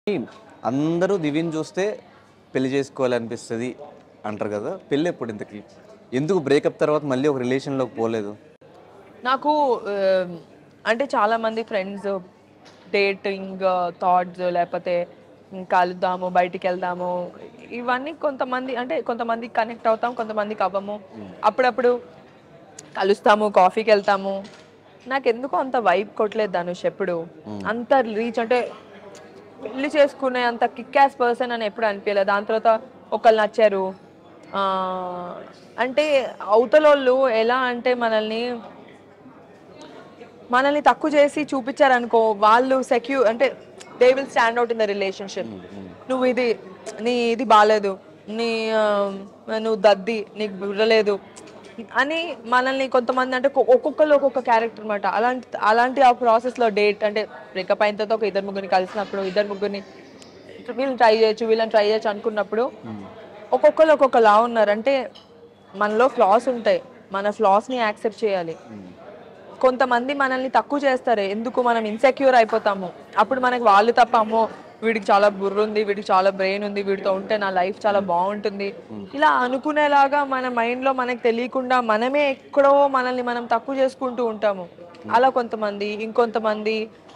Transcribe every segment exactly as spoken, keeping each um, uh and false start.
అందరూ దివ్యని చూస్తే పెళ్లి చేసుకోవాలనిపిస్తుంది అంటారు కదా, పెళ్ళి ఎప్పుడు ఇంతకి? ఎందుకు బ్రేకప్ తర్వాత మళ్ళీ ఒక రిలేషన్లోకి పోలేదు? నాకు అంటే చాలామంది ఫ్రెండ్స్ డేటింగ్ థాట్స్ లేకపోతే కలుద్దాము బయటికి వెళ్దాము ఇవన్నీ కొంతమంది అంటే కొంతమంది కనెక్ట్ అవుతాం, కొంతమందికి అవ్వము. అప్పుడప్పుడు కలుస్తాము, కాఫీకి వెళ్తాము. నాకు ఎందుకో అంత వైబ్ కొట్టలేదు ధనుష్ ఎప్పుడు. అంత రీచ్ అంటే పెళ్లి చేసుకునే అంత కిక్ యాస్ పర్సన్ అని ఎప్పుడు అనిపించలేదు. దాని తర్వాత ఒకళ్ళు నచ్చారు. అంటే అవతలోళ్ళు ఎలా అంటే మనల్ని మనల్ని తక్కువ చేసి చూపించారనుకో, వాళ్ళు సెక్యూర్ అంటే they will stand out in the relationship. నువ్వు ఇది నీ ఇది బాగాలేదు, నీ నువ్వు దద్ది, నీకు బుర్రలేదు అని మనల్ని కొంతమంది అంటే ఒక్కొక్కరు ఒక్కొక్క క్యారెక్టర్ అనమాట. అలాంటి అలాంటి ఆ ప్రాసెస్లో డేట్ అంటే బ్రేకప్ అయిన తర్వాత ఒక ఇద్దరు ముగ్గురిని కలిసినప్పుడు ఇద్దరు ముగ్గురిని వీళ్ళని ట్రై చేయొచ్చు వీళ్ళని ట్రై చేయొచ్చు అనుకున్నప్పుడు ఒక్కొక్కరు ఒక్కొక్కలా ఉన్నారు. అంటే మనలో ఫ్లాస్ ఉంటాయి, మన ఫ్లాస్ని యాక్సెప్ట్ చేయాలి. కొంతమంది మనల్ని తక్కువ చేస్తారు, ఎందుకు మనం ఇన్సెక్యూర్ అయిపోతాము. అప్పుడు మనకి వాళ్ళు తప్ప అమ్మో వీడికి చాలా బుర్ర ఉంది, వీడికి చాలా బ్రెయిన్ ఉంది, వీడితో ఉంటే నా లైఫ్ చాలా బాగుంటుంది ఇలా అనుకునేలాగా మన మైండ్లో మనకు తెలియకుండా మనమే ఎక్కడో మనల్ని మనం తక్కువ చేసుకుంటూ ఉంటాము. అలా కొంతమంది. ఇంకొంతమంది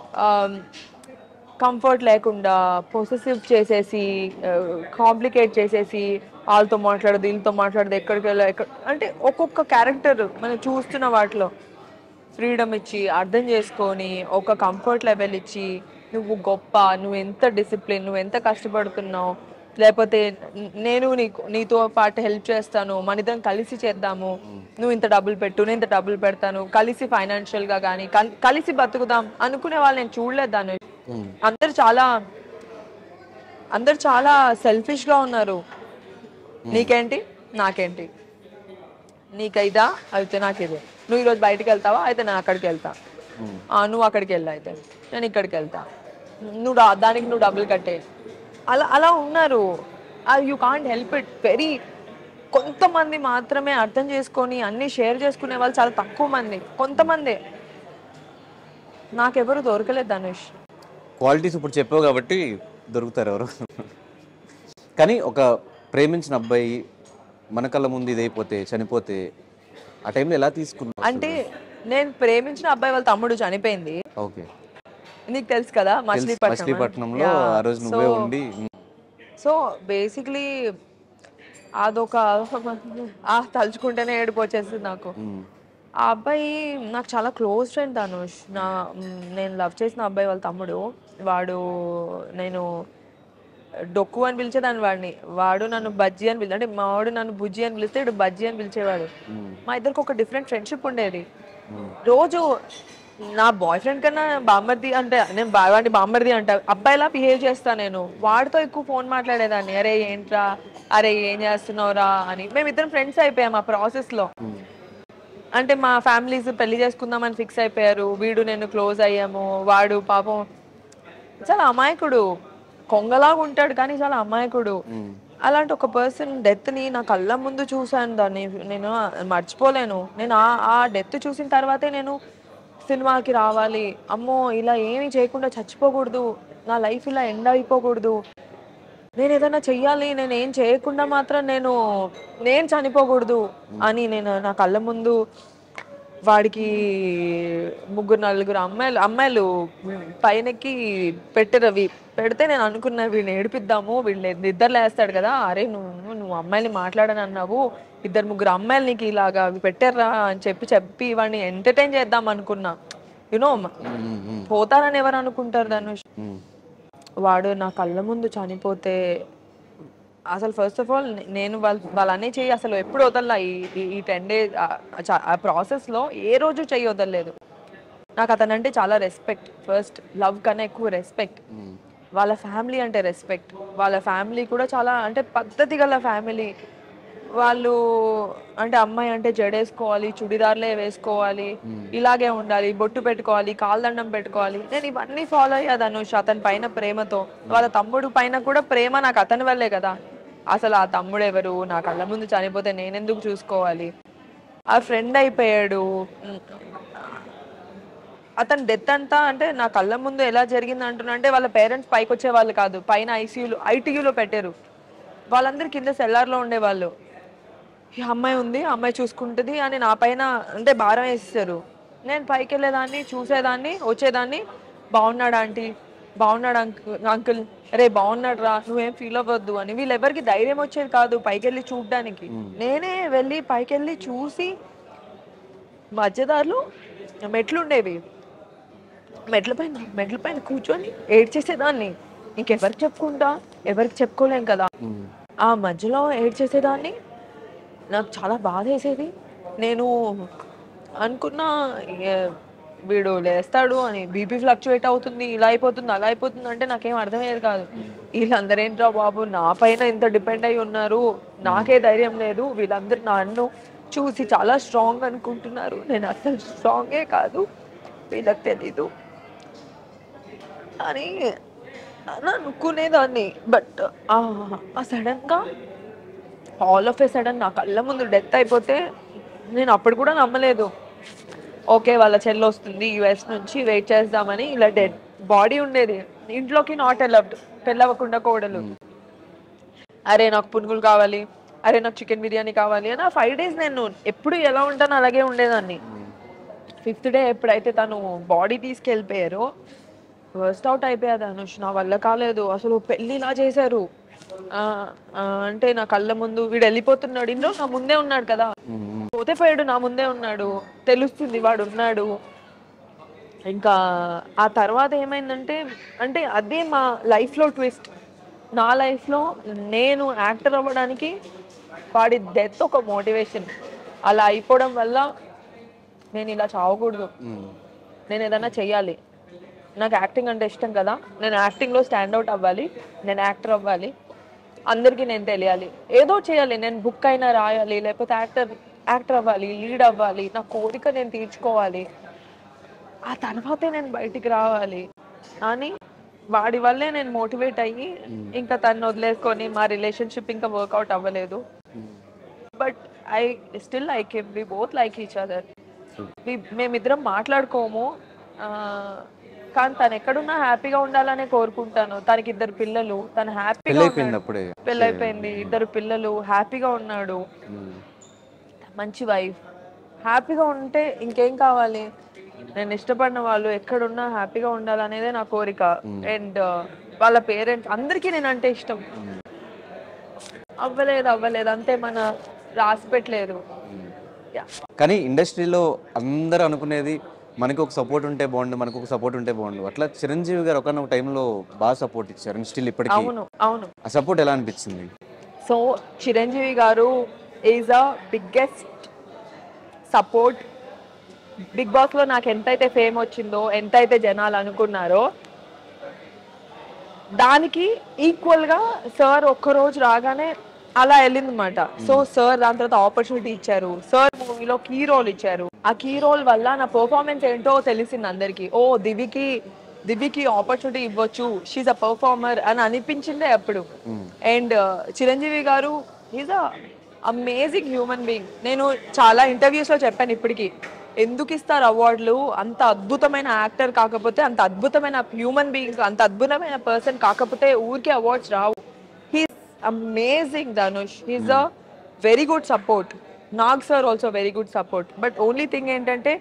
కంఫర్ట్ లేకుండా పొసెసివ్ చేసేసి కాంప్లికేట్ చేసేసి వాళ్ళతో మాట్లాడదు వీళ్ళతో మాట్లాడదు ఎక్కడికి వెళ్ళా ఎక్కడ అంటే ఒక్కొక్క క్యారెక్టర్ మనం చూస్తున్న వాటిలో ఫ్రీడమ్ ఇచ్చి అర్థం చేసుకొని ఒక కంఫర్ట్ లెవెల్ ఇచ్చి నువ్వు గొప్ప, నువ్వు ఎంత డిసిప్లిన్, నువ్వు ఎంత కష్టపడుతున్నావు, లేకపోతే నేను నీకు నీతో పాటు హెల్ప్ చేస్తాను, మన ఇద్దరం కలిసి చేద్దాము, నువ్వు ఇంత డబ్బులు పెట్టు నేను ఇంత డబ్బులు పెడతాను, కలిసి ఫైనాన్షియల్గా కానీ కలిసి బతుకుదాం అనుకునే వాళ్ళు నేను చూడలేదు. దాన్ని అందరు చాలా అందరు చాలా సెల్ఫిష్గా ఉన్నారు. నీకేంటి నాకేంటి, నీకైదా అయితే నాకిదే, నువ్వు ఈరోజు బయటకు వెళ్తావా అయితే నేను అక్కడికి వెళ్తా, నువ్వు అక్కడికి వెళ్ళా అయితే నేను ఇక్కడికి వెళ్తా, నువ్వు దానికి నువ్వు డబ్బులు కట్టే, అలా అలా ఉన్నారు. You can't help it. Very కొంతమంది మాత్రమే అర్థం చేసుకొని అన్నీ షేర్ చేసుకునే వాళ్ళు చాలా తక్కువ మంది, కొంతమంది. నాకెవరు దొరకలేదు ధనుష్. క్వాలిటీస్ ఇప్పుడు చెప్పావు కాబట్టి దొరుకుతారు ఎవరు. కానీ ఒక ప్రేమించిన అబ్బాయి మన కళ్ళ ముందు ఇదైపోతే చనిపోతే ఆ టైంలో ఎలా తీసుకున్నా? అంటే నేను ప్రేమించిన అబ్బాయి వాళ్ళ తమ్ముడు చనిపోయింది. ఓకే, నీకు తెలుసు కదా మచిలీపట్నంలో ఆ రోజు నువ్వే ఉండి. సో బేసిక్లీ అదొక ఆ తలుచుకుంటేనే ఏడుపు వచ్చేస్తుంది నాకు. ఆ అబ్బాయి నాకు చాలా క్లోజ్ ఫ్రెండ్ ధనుష్. నా నేను లవ్ చేసిన అబ్బాయి వాళ్ళ తమ్ముడు. వాడు నేను డొక్కు అని పిలిచేదాన్ని వాడిని, వాడు నన్ను బజ్జీ అని పిలిచి అంటే మా వాడు నన్ను బుజ్జి అని పిలిస్తే ఇటు బజ్జీ అని పిలిచేవాడు. మా ఇద్దరికి ఒక డిఫరెంట్ ఫ్రెండ్షిప్ ఉండేది. రోజు నా బాయ్ ఫ్రెండ్ కన్నా బామ్మర్ది అంటే నేను వాడిని బామ్మర్ది అంటా అబ్బాయిలా బిహేవ్ చేస్తా. నేను వాడితో ఎక్కువ ఫోన్ మాట్లాడేదాన్ని, అరే ఏంట్రా, అరే ఏం చేస్తున్నావురా అని. మేమిద్దరం ఫ్రెండ్స్ అయిపోయాం ఆ ప్రాసెస్లో. అంటే మా ఫ్యామిలీస్ పెళ్లి చేసుకుందామని ఫిక్స్ అయిపోయారు, వీడు నేను క్లోజ్ అయ్యాము. వాడు పాపం చాలా అమాయకుడు, కొంగలాగా ఉంటాడు కానీ చాలా అమాయకుడు. అలాంటి ఒక పర్సన్ డెత్ని నా కళ్ళ ముందు చూశాను, దాన్ని నేను మర్చిపోలేను. నేను ఆ ఆ డెత్ చూసిన తర్వాతే నేను సినిమాకి రావాలి, అమ్మో ఇలా ఏమీ చేయకుండా చచ్చిపోకూడదు, నా లైఫ్ ఇలా ఎండ్ అయిపోకూడదు, నేను ఏదైనా చెయ్యాలి, నేను ఏం చేయకుండా మాత్రం నేను నేను చనిపోకూడదు అని నేను నా కళ్ళ ముందు వాడికి ముగ్గురు నలుగురు అమ్మాయిలు అమ్మాయిలు పైనకి పెట్టారు. అవి పెడితే నేను అనుకున్నా వీడిని ఏడిపిద్దాము, వీళ్ళు నిద్ర లేస్తాడు కదా, అరే నువ్వు నువ్వు అమ్మాయిని మాట్లాడని అన్నావు, ఇద్దరు ముగ్గురు అమ్మాయిలు నీకు ఇలాగా అవి పెట్టారా అని చెప్పి చెప్పి వాడిని ఎంటర్టైన్ చేద్దాం అనుకున్నా. యునో పోతారని ఎవరు అనుకుంటారు ధనుష్. వాడు నా కళ్ళ ముందు చనిపోతే అసలు ఫస్ట్ ఆఫ్ ఆల్ నేను వాళ్ళ వాళ్ళనే చెయ్యి అసలు ఎప్పుడు వదల్లా. ఈ ఈ టెన్ డేస్ ఆ ప్రాసెస్లో ఏ రోజు చెయ్యి వదలలేదు. నాకు అతనంటే చాలా రెస్పెక్ట్, ఫస్ట్ లవ్ కన్నా ఎక్కువ రెస్పెక్ట్. వాళ్ళ ఫ్యామిలీ అంటే రెస్పెక్ట్. వాళ్ళ ఫ్యామిలీ కూడా చాలా అంటే పద్ధతి గల ఫ్యామిలీ. వాళ్ళు అంటే అమ్మాయి అంటే జడేసుకోవాలి, చుడిదార్లే వేసుకోవాలి, ఇలాగే ఉండాలి, బొట్టు పెట్టుకోవాలి, కాల్దండం పెట్టుకోవాలి. నేను ఇవన్నీ ఫాలో అయ్యా ధనుష్ అతని పైన ప్రేమతో. వాళ్ళ తమ్ముడు పైన కూడా ప్రేమ నాకు అతని వల్లే కదా. అసలు ఆ తమ్ముడు ఎవరు, నా కళ్ళ ముందు చనిపోతే నేనెందుకు చూసుకోవాలి. ఆ ఫ్రెండ్ అయిపోయాడు. అతని డెత్ అంతా అంటే నా కళ్ళ ముందు ఎలా జరిగింది అంటున్నా అంటే వాళ్ళ పేరెంట్స్ పైకి వచ్చే వాళ్ళు కాదు, పైన ఐసీయూలో ఐటీయూలో పెట్టారు. వాళ్ళందరూ కింద సెల్లార్లో ఉండేవాళ్ళు. ఈ అమ్మాయి ఉంది, ఆ అమ్మాయి చూసుకుంటుంది అని నా పైన అంటే భారం వేసేసారు. నేను పైకి వెళ్ళేదాన్ని, చూసేదాన్ని, వచ్చేదాన్ని. బాగున్నాడు ఆంటీ, బాగున్నాడు అంకుల్ అంకుల్ రే బాగున్నాడు రా, నువ్వేం ఫీల్ అవ్వద్దు అని. వీళ్ళెవరికి ధైర్యం వచ్చేది కాదు పైకి వెళ్ళి చూడడానికి. నేనే వెళ్ళి పైకి వెళ్ళి చూసి మధ్యదారులు మెట్లు ఉండేవి, మెట్ల పైన మెట్ల పైన కూర్చొని ఏడ్చేసేదాన్ని. ఇంకెవరికి చెప్పుకుంటా, ఎవరికి చెప్పుకోలేం కదా. ఆ మధ్యలో ఏడ్చేసేదాన్ని. నాకు చాలా బాధ వేసేది. నేను అనుకున్నా వీడు లేస్తాడు అని, బీపీ ఫ్లక్చువేట్ అవుతుంది, ఇలా అయిపోతుంది అలా అయిపోతుంది అంటే నాకేం అర్థమయ్యేది కాదు. వీళ్ళందరూ ఏంట్రా బాబు నా పైన ఇంత డిపెండ్ అయి ఉన్నారు, నాకే ధైర్యం లేదు, వీళ్ళందరూ నన్ను చూసి చాలా స్ట్రాంగ్ అనుకుంటున్నారు, నేను అసలు స్ట్రాంగే కాదు, వీళ్ళకి తెలీదు అని అనుకునేదాన్ని. బట్ సడన్గా ఆల్ ఆఫ్ ఏ సడన్ నా కళ్ళ ముందు డెత్ అయిపోతే నేను అప్పుడు కూడా నమ్మలేదు. ఓకే వాళ్ళ చెల్లి వస్తుంది యుఎస్ నుంచి, వెయిట్ చేద్దామని. ఇలా డెడ్ బాడీ ఉండేది ఇంట్లోకి, నాట్ అలౌడ్, పెళ్ళవకుండా కోడలు. అరే నాకు పునుగులు కావాలి, అరే నాకు చికెన్ బిర్యానీ కావాలి అని. ఆ ఫైవ్ డేస్ నేను ఎప్పుడు ఎలా ఉంటానో అలాగే ఉండేదాన్ని. ఫిఫ్త్ డే ఎప్పుడైతే తను బాడీ తీసుకెళ్ళిపోయారో వర్స్ట్ అవుట్ అయిపోయాది అనుష్. నా వల్ల కాలేదు అసలు. పెళ్ళి ఇలా చేశారు అంటే నా కళ్ళ ముందు వీడు వెళ్ళిపోతున్నాడు, ఇంట్లో నా ముందే ఉన్నాడు కదా, పోతే పోయాడు నా ముందే ఉన్నాడు, తెలుస్తుంది వాడు ఉన్నాడు. ఇంకా ఆ తర్వాత ఏమైందంటే అంటే అదే మా లైఫ్లో ట్విస్ట్. నా లైఫ్లో నేను యాక్టర్ అవ్వడానికి వాడి డెత్ ఒక మోటివేషన్. అలా అయిపోవడం వల్ల నేను ఇలా చావకూడదు, నేను ఏదైనా చెయ్యాలి, నాకు యాక్టింగ్ అంటే ఇష్టం కదా, నేను యాక్టింగ్లో స్టాండ్అవుట్ అవ్వాలి, నేను యాక్టర్ అవ్వాలి, అందరికీ నేను తెలియాలి, ఏదో చేయాలి, నేను బుక్ అయినా రాయాలి, లేకపోతే యాక్టర్ యాక్టర్ అవ్వాలి, లీడ్ అవ్వాలి, నా కోరిక నేను తీర్చుకోవాలి, ఆ తర్వాతే నేను బయటికి రావాలి అని వాడి వల్లే నేను మోటివేట్ అయ్యి ఇంకా తను వదిలేసుకొని మా రిలేషన్షిప్ ఇంకా వర్కౌట్ అవ్వలేదు. But I still like him, we both like each other. మేమిద్దరం మాట్లాడుకోము, కానీ తను ఎక్కడున్నా హ్యాపీగా ఉండాలనే కోరుకుంటాను. తనకి ఇద్దరు పిల్లలు, తను హ్యాపీగా పెళ్ళైపోయింది, ఇద్దరు పిల్లలు, హ్యాపీగా ఉన్నాడు, మంచి వైఫ్, హ్యాపీగా ఉంటే ఇంకేం కావాలి. నేను ఇష్టపడిన వాళ్ళు ఎక్కడున్నా హ్యాపీగా ఉండాలనేదే నా కోరిక. అండ్ వాళ్ళ పేరెంట్స్ అందరికీ నేను అంటే ఇష్టం. అవ్వలేదు అవ్వలేదు అంతే, మన రాసి పెట్టలేదు. కానీ ఇండస్ట్రీలో అందరూ అనుకునేది మనకు ఒక సపోర్ట్ ఉంటే బాగుండు, మనకు ఒక సపోర్ట్ ఉంటే బాగుండు. అట్లా చిరంజీవి గారు ఒకనొక టైంలో బాగా సపోర్ట్ ఇచ్చారు, స్టిల్ ఇప్పటికీ. అవును అవును. ఆ సపోర్ట్ ఎలా అనిపించింది? So Chiranjeevi garu is a biggest support. Big boss లో నాకు ఎంతైతే ఫేమ్ వచ్చిందో, ఎంతైతే జనాలు అనుకున్నారో దానికి ఈక్వల్ గా సార్ ఒక్కరోజు రాగానే అలా వెళ్ళింది అనమాట. సో సార్ దాని తర్వాత ఆపర్చునిటీ ఇచ్చారు, సార్ మూవీలో కీ రోల్ ఇచ్చారు. ఆ కీ రోల్ వల్ల నా పర్ఫార్మెన్స్ ఏంటో తెలిసింది అందరికి. ఓ దివికి దివికి ఆపర్చునిటీ ఇవ్వచ్చు, షీఈ్ అ పర్ఫార్మర్ అని అనిపించిందే అప్పుడు. And Chiranjeevi garu is a amazing human being. నేను చాలా ఇంటర్వ్యూస్ లో చెప్పాను ఇప్పటికి, ఎందుకు ఇస్తారు అవార్డులు, అంత అద్భుతమైన యాక్టర్ కాకపోతే, అంత అద్భుతమైన హ్యూమన్ బీయింగ్, అంత అద్భుతమైన పర్సన్ కాకపోతే ఊరికే అవార్డ్స్ రావు. He's amazing Dhanush, he's a very good support. Nag sir also very good support. But only thing ఏంటంటే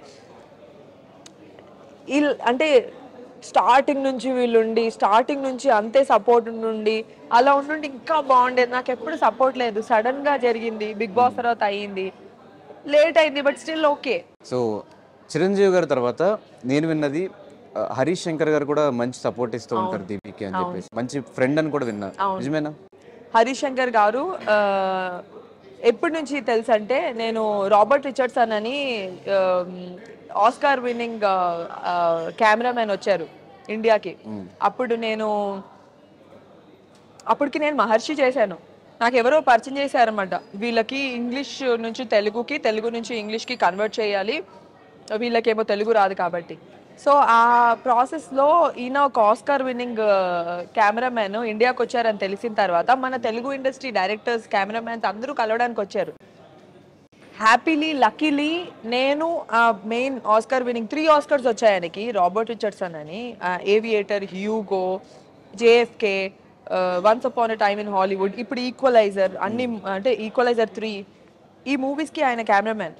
అంటే స్టార్టింగ్ నుంచి వీళ్ళుండి, స్టార్టింగ్ నుంచి అంతే సపోర్ట్ నుండి అలా ఉండి ఇంకా బాగుండేది. నాకు ఎప్పుడు సపోర్ట్ లేదు, సడన్ గా జరిగింది, బిగ్ బాస్ తర్వాత అయ్యింది, లేట్ అయింది, but still okay. So Chiranjeevi గారి తర్వాత నేను విన్నది హరీష్ శంకర్ గారు కూడా మంచి సపోర్ట్ ఇస్తూ ఉంటారు దీపికి అని చెప్పేసి, మంచి ఫ్రెండ్ అని కూడా విన్నా, నిజమేనా? హరీష్ శంకర్ గారు ఎప్పటి నుంచి తెలుసు అంటే, నేను రాబర్ట్ రిచర్డ్సన్ అని ఆస్కార్ విన్నింగ్ కెమెరామెన్ వచ్చారు ఇండియాకి. అప్పుడు నేను అప్పటికి నేను మహర్షి చేశాను. నాకు ఎవరో పరిచయం చేశారనమాట, వీళ్ళకి ఇంగ్లీష్ నుంచి తెలుగుకి, తెలుగు నుంచి ఇంగ్లీష్కి కన్వర్ట్ చేయాలి, వీళ్ళకేమో తెలుగు రాదు కాబట్టి. సో ఆ ప్రాసెస్లో ఈయన ఒక ఆస్కార్ విన్నింగ్ కెమెరామెన్ ఇండియాకి వచ్చారని తెలిసిన తర్వాత మన తెలుగు ఇండస్ట్రీ డైరెక్టర్స్, కెమెరామెన్స్ అందరూ కలవడానికి వచ్చారు. హ్యాపీలీ లక్కీలీ నేను main Oscar winning three Oscars వచ్చాయి ఆయనకి. రాబర్ట్ రిచర్డ్సన్ అని, Aviator, Hugo, JFK, once upon a time in Hollywood, ఇప్పుడు ఈక్వలైజర్, అన్ని అంటే ఈక్వలైజర్ త్రీ, ఈ మూవీస్కి ఆయన కెమెరామెన్.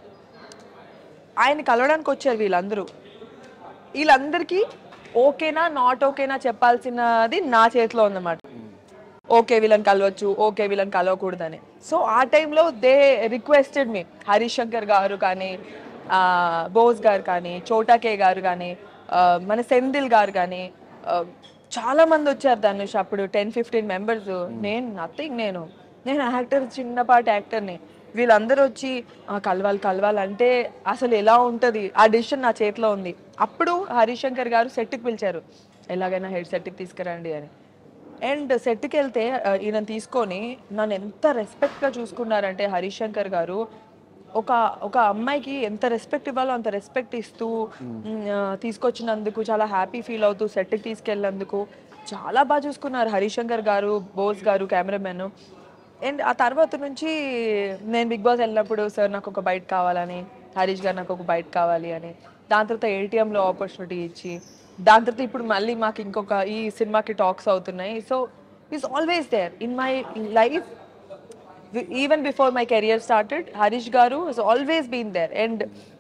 ఆయన కలవడానికి వచ్చారు వీళ్ళందరూ. వీళ్ళందరికీ ఓకేనా నాట్ ఓకేనా చెప్పాల్సినది నా చేతిలో ఉందన్నమాట. ఓకే వీళ్ళని కలవచ్చు, ఓకే వీళ్ళని కలవకూడదని. సో ఆ టైంలో they requested me, Harish Shankar garu కానీ, బోస్ గారు కానీ, చోటాకే గారు కానీ, మన సెంధిల్ గారు కానీ, చాలా మంది వచ్చారు ధనుష్. అప్పుడు టెన్ ఫిఫ్టీన్ మెంబర్స్. నేను నథింగ్, నేను నేను యాక్టర్, చిన్నపాటి యాక్టర్ని. వీళ్ళందరూ వచ్చి కలవాలి కలవాలంటే అసలు ఎలా ఉంటుంది, ఆ డిసిషన్ నా చేతిలో ఉంది. అప్పుడు హరీష్ శంకర్ గారు సెట్కి పిలిచారు, ఎలాగైనా హెడ్ సెట్కి తీసుకురండి అని. అండ్ సెట్కి వెళ్తే ఈయన తీసుకొని నన్ను ఎంత రెస్పెక్ట్గా చూసుకున్నారంటే హరీష్ శంకర్ గారు, ఒక ఒక అమ్మాయికి ఎంత రెస్పెక్ట్ ఇవ్వాలో అంత రెస్పెక్ట్ ఇస్తూ తీసుకొచ్చినందుకు చాలా హ్యాపీ ఫీల్ అవుతూ సెట్కి తీసుకెళ్ళినందుకు చాలా బాగా చూసుకున్నారు హరీష్ శంకర్ గారు, బోస్ గారు కెమెరామెన్. అండ్ ఆ తర్వాత నుంచి నేను బిగ్ బాస్ వెళ్ళినప్పుడు సార్ నాకు ఒక బైట్ కావాలని, హరీష్ గారు నాకు ఒక బైట్ కావాలి అని, దాని తర్వాత ఏటీఎంలో ఆపర్చునిటీ ఇచ్చి, దాని తర్వాత ఇప్పుడు మళ్ళీ మాకు ఇంకొక ఈ సినిమాకి టాక్స్ అవుతున్నాయి. So is always there in my life. Even before my career started, Harish garu has always been there and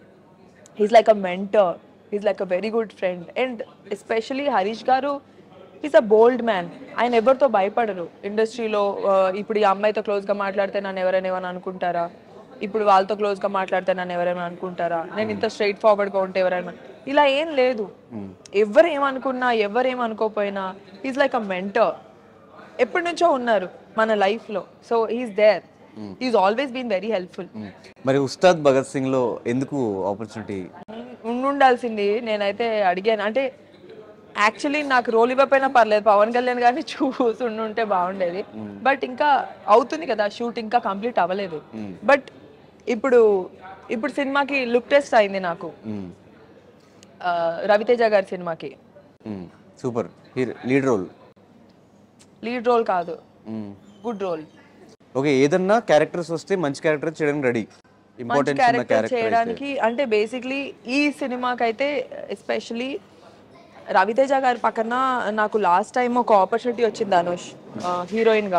he's like a mentor, he's like a very good friend. And especially Harish గారు ఈజ్ అ బోల్డ్ మ్యాన్. ఆయన ఎవరితో భయపడరు ఇండస్ట్రీలో. ఇప్పుడు ఈ అమ్మాయితో క్లోజ్గా మాట్లాడితే నన్ను ఎవరైనా ఏమైనా అనుకుంటారా, ఇప్పుడు వాళ్ళతో క్లోజ్గా మాట్లాడితే నన్ను ఎవరైనా అనుకుంటారా, నేను ఇంత స్ట్రైట్ ఫార్వర్డ్గా ఉంటే ఎవరైనా, ఇలా ఏం లేదు. ఎవరు ఏమనుకున్నా ఎవరు ఏమనుకోపోయినా ఈజ్ లైక్ అ మెంటర్. ఎప్పటి నుంచో ఉన్నారు మన లైఫ్లో. So is there, is always been very helpful. మరి ఉస్తాద్ భగత్ సింగ్లో ఎందుకు ఆపర్చునిటీ ఉండాల్సింది? నేనైతే అడిగాను. అంటే యాక్చువల్లీ నాకు రోల్ ఇవ్వకపోయినా పర్లేదు, పవన్ కళ్యాణ్ గారిని చూసుంటే బాగుండేది. బట్ ఇంకా అవుతుంది కదా షూట్, ఇంకా కంప్లీట్ అవ్వలేదు. బట్ ఇప్పుడు ఇప్పుడు సినిమాకి లుక్ టెస్ట్ అయింది నాకు, రవితేజ గారి సినిమాకి. Super lead role. Lead role కాదు, గుడ్ రోల్. ఓకే, ఏదన్నా క్యారెక్టర్స్ వస్తే మంచి క్యారెక్టర్ చేయడానికి రెడీ. మంచి క్యారెక్టర్ చేయడానికి అంటే బేసిక్లీ ఈ సినిమాకి అయితే ఎస్పెషలీ రవితేజ గారి పక్కన నాకు లాస్ట్ టైం ఒక ఆపర్చునిటీ వచ్చింది ధనుష్, హీరోయిన్గా.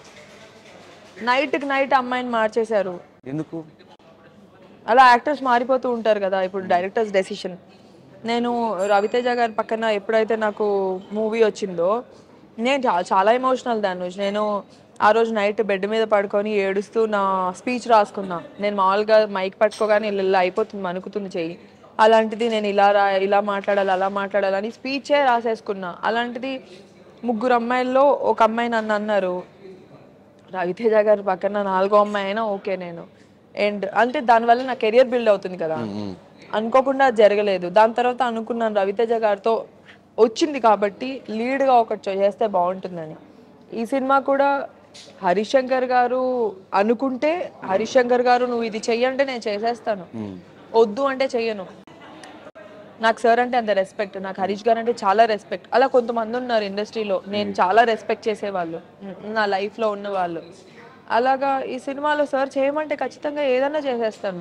నైట్కి నైట్ అమ్మాయిని మార్చేశారు. ఎందుకు అలా యాక్టర్స్ మారిపోతూ ఉంటారు కదా, ఇప్పుడు డైరెక్టర్స్ డెసిషన్. నేను రవితేజ గారి పక్కన ఎప్పుడైతే నాకు మూవీ వచ్చిందో నేను చాలా చాలా ఎమోషనల్ ధనుష్. నేను ఆ రోజు నైట్ బెడ్ మీద పడుకొని ఏడుస్తూ నా స్పీచ్ రాసుకున్నా. నేను మామూలుగా మైక్ పట్టుకోగానే ఇలా అయిపోతుంది, అనుకుతుంది చెయ్యి. అలాంటిది నేను ఇలా రా ఇలా మాట్లాడాలి అలా మాట్లాడాలని స్పీచే రాసేసుకున్నా. అలాంటిది ముగ్గురు అమ్మాయిల్లో ఒక అమ్మాయి నన్ను అన్నారు, రవితేజ గారి పక్కన నాలుగో అమ్మాయి అయినా ఓకే నేను. అండ్ అంటే దానివల్ల నా కెరియర్ బిల్డ్ అవుతుంది కదా, అనుకోకుండా జరగలేదు. దాని తర్వాత అనుకున్నాను రవితేజ గారితో వచ్చింది కాబట్టి లీడ్గా ఒకటి చేస్తే బాగుంటుందని. ఈ సినిమా కూడా హరీష్ శంకర్ గారు అనుకుంటే, హరీష్ శంకర్ గారు నువ్వు ఇది చెయ్యంటే నేను చేసేస్తాను, వద్దు అంటే చెయ్యను. నాకు సార్ అంటే అంత రెస్పెక్ట్, నాకు హరీష్ గారు అంటే చాలా రెస్పెక్ట్. అలా కొంతమంది ఉన్నారు ఇండస్ట్రీలో నేను చాలా రెస్పెక్ట్ చేసేవాళ్ళు, నా లైఫ్లో ఉన్న వాళ్ళు. అలాగా ఈ సినిమాలో సార్ చేయమంటే ఖచ్చితంగా ఏదన్నా చేసేస్తాను.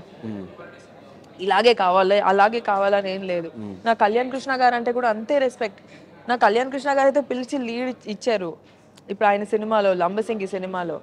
ఇలాగే కావాలి అలాగే కావాలని ఏం లేదు. నా కళ్యాణ్ కృష్ణ గారు అంటే కూడా అంతే రెస్పెక్ట్. నా కళ్యాణ్ కృష్ణ గారు అయితే పిలిచి లీడ్ ఇచ్చారు ఇప్పుడు ఆయన సినిమాలో, లంబసింగి సినిమాలో.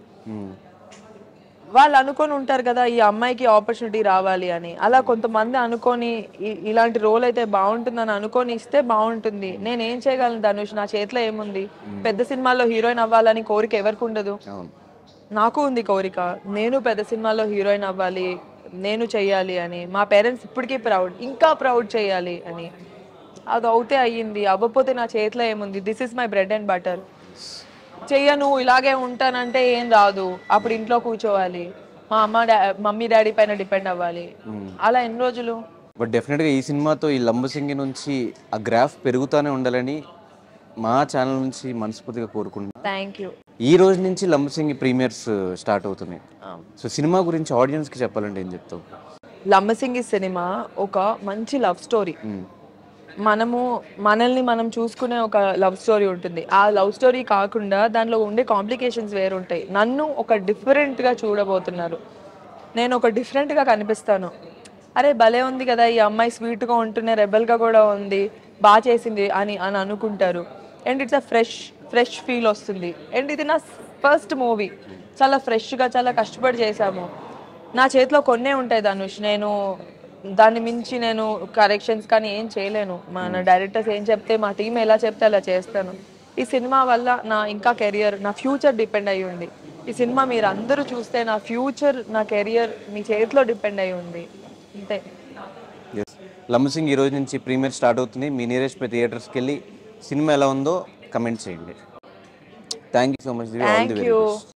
వాళ్ళు అనుకొని ఉంటారు కదా ఈ అమ్మాయికి ఆపర్చునిటీ రావాలి అని. అలా కొంతమంది అనుకొని ఇలాంటి రోల్ అయితే బాగుంటుందని అనుకొని ఇస్తే బాగుంటుంది. నేను ఏం చేయగలను ధనుష్, నా చేతిలో ఏముంది? పెద్ద సినిమాలో హీరోయిన్ అవ్వాలని కోరిక ఎవరికి ఉండదు? నాకు ఉంది కోరిక, నేను పెద్ద సినిమాలో హీరోయిన్ అవ్వాలి, నేను చెయ్యాలి అని. మా పేరెంట్స్ ఇప్పటికీ ప్రౌడ్, ఇంకా ప్రౌడ్ చేయాలి అని. అది అవుతే అయ్యింది, అవ్వకపోతే నా చేతిలో ఏముంది? This is my bread and butter. చెయ్యను ఇలాగే ఉంటానంటే ఏం రాదు, అప్పుడు ఇంట్లో కూర్చోవాలి, మా అమ్మ డా మమ్మీ డాడీ పైన డిపెండ్ అవ్వాలి. అలా ఎన్ని రోజులు? బట్ డెఫినెట్గా ఈ సినిమాతో ఈ లంబసింగి నుంచి ఆ గ్రాఫ్ పెరుగుతూనే ఉండాలని మా ఛానల్ నుంచి మనస్ఫూర్తిగా కోరుకుంటున్నాను. Thank you. ఈ రోజు నుంచి లంబసింగి ప్రీమియర్స్ స్టార్ట్ అవుతున్నాయి. సో సినిమా గురించి ఆడియన్స్కి చెప్పాలంటే ఏం చెప్తావు? లంబసింగి సినిమా ఒక మంచి లవ్ స్టోరీ. మనము మనల్ని మనం చూసుకునే ఒక లవ్ స్టోరీ ఉంటుంది. ఆ లవ్ స్టోరీ కాకుండా దానిలో ఉండే కాంప్లికేషన్స్ వేరు ఉంటాయి. నన్ను ఒక డిఫరెంట్గా చూడబోతున్నారు. నేను ఒక డిఫరెంట్గా కనిపిస్తాను. అరే భలే ఉంది కదా ఈ అమ్మాయి, స్వీట్గా ఉంటూనే రెబల్గా కూడా ఉంది, బాగా చేసింది అని అని అనుకుంటారు. And it's a fresh fresh feel వస్తుంది. అండ్ ఇది నా ఫస్ట్ మూవీ, చాలా ఫ్రెష్గా చాలా కష్టపడి చేశాము. నా చేతిలో కొన్నే ఉంటాయి ధనుష్, నేను దాన్ని మించి నేను కరెక్షన్స్ కానీ ఏం చేయలేను. మన డైరెక్టర్స్ ఏం చెప్తే, మా టీం ఎలా చెప్తే అలా చేస్తాను. ఈ సినిమా వల్ల నా ఇంకా కెరియర్, నా ఫ్యూచర్ డిపెండ్ అయ్యి ఉంది. ఈ సినిమా మీరు అందరూ చూస్తే నా ఫ్యూచర్, నా కెరియర్ మీ చేతిలో డిపెండ్ అయ్యి ఉంది అంతే. ఎస్, లంబసింగ్ ఈ రోజు నుంచి ప్రీమియర్ స్టార్ట్ అవుతుంది. మీ నియరెస్ట్ థియేటర్స్కి వెళ్ళి సినిమా ఎలా ఉందో కమెంట్ చేయండి. Thank you so much. All the thank very you. Best.